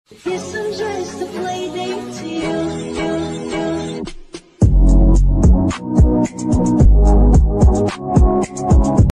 Yes, I'm just a play date to you.